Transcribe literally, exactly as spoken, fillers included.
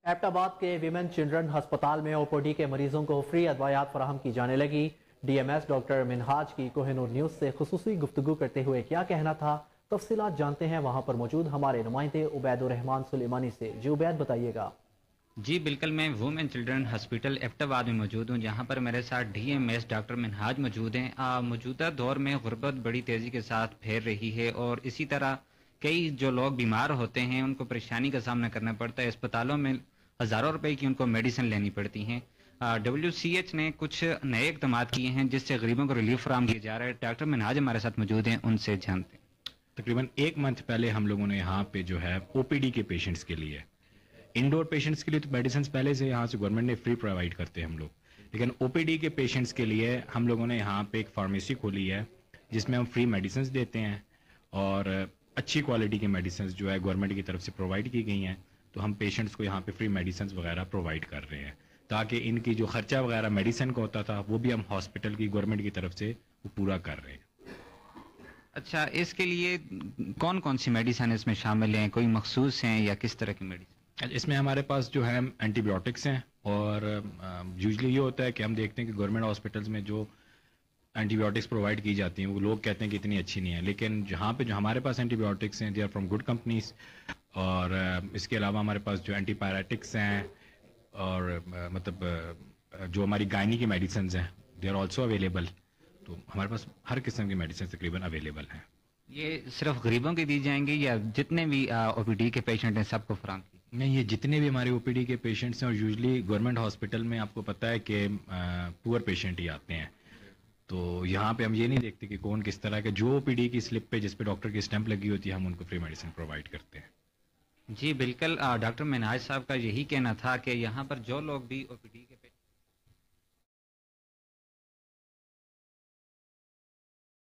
Abbott آباد کے women children ہسپتال میں او پی ڈی کے مریضوں کو فری ادویات فراہم کی جانے لگی۔ D M S doctor Minhaj کی کوہ نور نیوز سے خصوصی گفتگو کرتے ہوئے کیا کہنا تھا، تفصیلات جانتے ہیں وہاں پر موجود ہمارے نمائندے عبید الرحمان سلیمانی سے۔ جی عبید، بتائیے گا۔ جی بالکل، میں وومن چلڈرن ہاسپٹل ایبٹ آباد میں موجود ہوں، جہاں پر میرے ساتھ D M S doctor Minhaj موجود ہیں۔ آ, موجودہ دور میں غربت بڑی تیزی کے ساتھ پھیل رہی ہے اور اسی طرح کئی جو لوگ بیمار ہوتے ہیں ان کو پریشانی کا سامنا کرنا پڑتا ہے۔ اسپتالوں میں ہزاروں روپے کی ان کو میڈیسن لینی پڑتی ہیں۔ ڈبلیو سی ایچ نے کچھ نئے اقدامات کیے ہیں جس سے غریبوں کو ریلیف فراہم کیا جا رہا ہے۔ ڈاکٹر منہاج ہمارے ساتھ موجود ہیں، ان سے جانتے ہیں۔ تقریباً ایک منتھ پہلے ہم لوگوں نے یہاں پہ جو ہے او پی ڈی کے پیشنٹس کے لیے، انڈور پیشنٹس کے لیے تو میڈیسنس پہلے سے یہاں سے گورنمنٹ نے فری پرووائڈ کرتے ہیں ہم لوگ، لیکن او پی ڈی کے پیشنٹس کے لیے ہم لوگوں نے یہاں پہ ایک فارمیسی کھولی ہے جس میں ہم فری میڈیسنس دیتے ہیں اور اچھی کوالٹی کی میڈیسنس جو ہے گورنمنٹ کی طرف سے پرووائڈ کی گئی ہیں، تو ہم پیشنٹس کو یہاں پہ فری میڈیسنس وغیرہ پرووائڈ کر رہے ہیں تاکہ ان کی جو خرچہ وغیرہ میڈیسن کا ہوتا تھا وہ بھی ہم ہاسپٹل کی گورنمنٹ کی طرف سے وہ پورا کر رہے ہیں۔ اچھا، اس کے لیے کون کون سی میڈیسن اس میں شامل ہیں؟ کوئی مخصوص ہیں یا کس طرح کی میڈیسن؟ اس میں ہمارے پاس جو ہے اینٹی بایوٹکس ہیں اور یوزلی یہ ہوتا ہے کہ ہم دیکھتے ہیں کہ گورنمنٹ ہاسپٹلس میں جو اینٹی بایوٹکس پرووائڈ کی جاتی ہیں وہ لوگ کہتے ہیں کہ اتنی اچھی نہیں ہے، لیکن جہاں پہ جو ہمارے پاس اینٹی بایوٹکس ہیں they are from good companies, اور اس کے علاوہ ہمارے پاس جو اینٹی پیراٹکس ہیں اور مطلب جو ہماری گائنی کی میڈیسنز ہیں دے آر آلسو اویلیبل، تو ہمارے پاس ہر قسم کی میڈیسن تقریباً اویلیبل ہیں۔ یہ صرف غریبوں کی دی جائیں گی یا جتنے بھی او پی ڈی کے پیشنٹ ہیں سب کو فراہم کی؟ نہیں، یہ جتنے بھی ہمارے او پی ڈی کے پیشنٹس ہیں، اور یوزلی گورنمنٹ ہاسپٹل میں آپ کو پتہ ہے کہ پور پیشنٹ ہی آتے ہیں، تو یہاں پہ ہم یہ نہیں دیکھتے کہ کون کس طرح کے، جو او پی ڈی کی سلپ پہ جس پہ ڈاکٹر کی اسٹمپ لگی ہوتی ہے ہم ان کو فری میڈیسن پرووائڈ کرتے ہیں۔ جی بالکل، ڈاکٹر منہاج صاحب کا یہی کہنا تھا کہ یہاں پر جو لوگ بھی او پی ڈی